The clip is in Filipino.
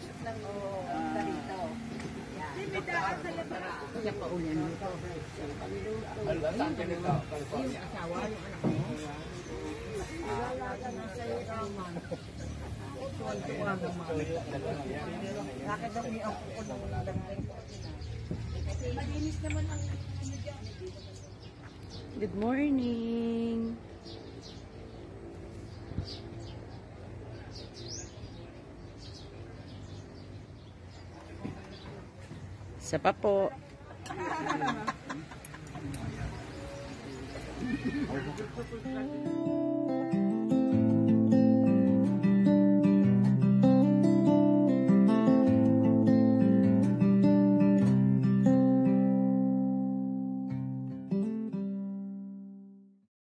ng dito. Kaya pa ulan nito. Saan ka nito? Yung asawa, yung anak mo. Bakit daw may ako ko ng dangling ko? Kasi malinis naman ang ano dyan. Good morning. Isa pa po.